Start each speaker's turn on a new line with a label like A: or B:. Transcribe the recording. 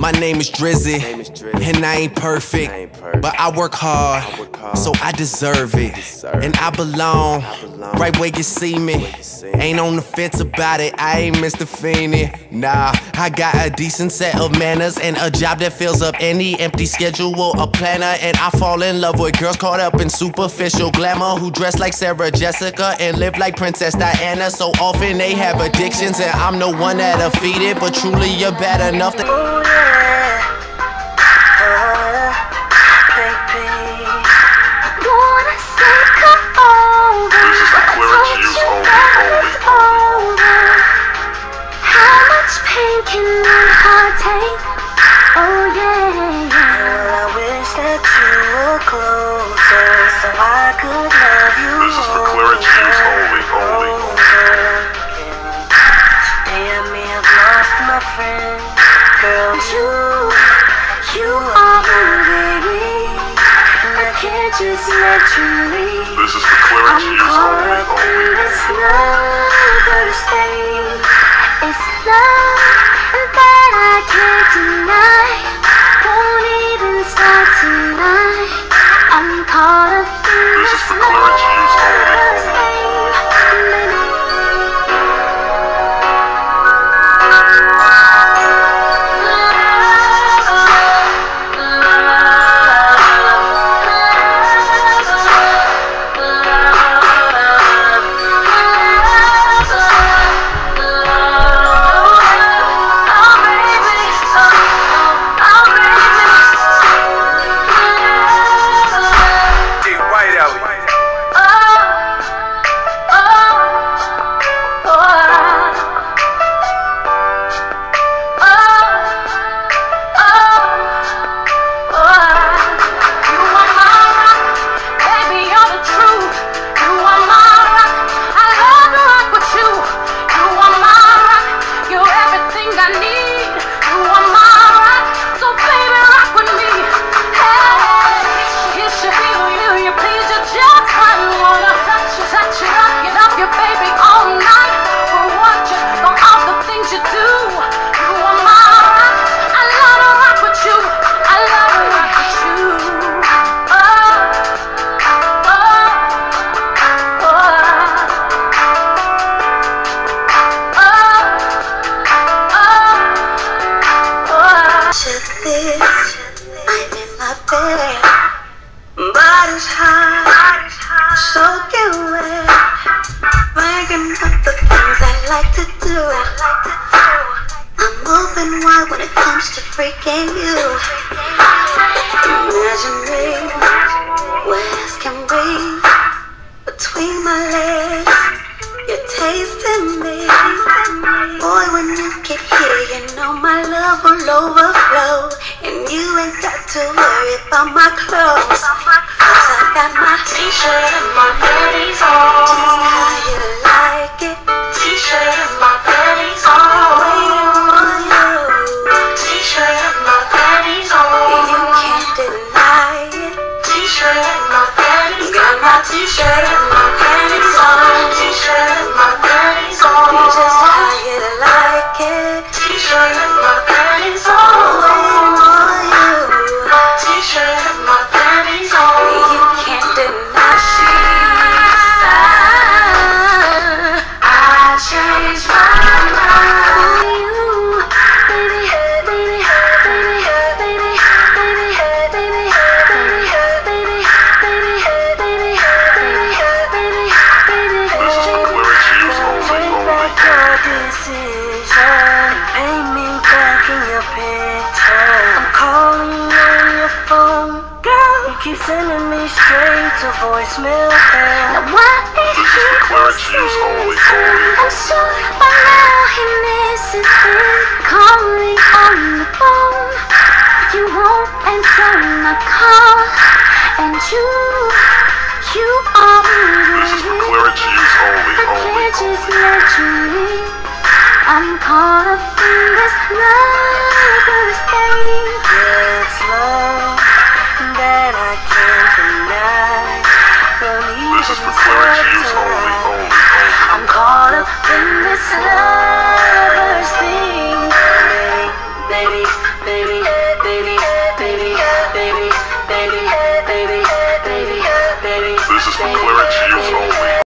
A: My name is Drizzy, and I ain't perfect, but I work hard, so I deserve it. And I belong right where you see me. Ain't on the fence about it, I ain't Mr. Feeney. Nah, I got a decent set of manners and a job that fills up any empty schedule, a planner. And I fall in love with girls caught up in superficial glamour, who dress like Sarah Jessica and live like Princess Diana. So often they have addictions, and I'm the one that'll feed it. But truly you're bad enough to
B: can my heart take? Oh yeah. Well, I wish that you were closer, so I could love you.
C: This is for Clarence Hughes only.
B: Today I may have lost my friend. Girl, you are my baby, and I can't just let you leave.
C: This is for Clarence Hughes only.
B: It's love to stay. It's love that I can't deny. Won't even start tonight. I'm caught up in this lover's game. I'm in my bed, body's hot, soaking wet, thinking of the things I like to do. I'm open wide when it comes to freaking you. Imagine me, west can breathe between my legs. You're tasting me. Boy, when you get here, you know my love will overflow. And you ain't got to worry about my clothes, 'cause I got my t-shirt and my panties on. Just how you like it. T-shirt and my panties on. Waiting on you. T-shirt and my panties on. You can't deny it. T-shirt and my panties. Got my t-shirt and my panties on. T-shirt and my panties on. Just how you like it. T-shirt and my panties on. Waiting on you. T-shirt and my panties on. You can't deny I changed my mind. You, baby, baby, baby, baby, baby, baby, baby, baby, baby, baby, baby, baby, take back your decision. Paint me back in your picture. I'm calling on your phone, girl. You keep sending me straight to voicemail. Now why did you keep I'm sure by now he misses it. Calling on the phone, you won't answer my call, and you are rude. I can't just let you leave. I'm caught up in this lover's game. It's love that I can't deny.
C: This is for Clarence Hughes only.
B: I'm caught up in this lover's thing. Baby,
C: This is for clearance use only.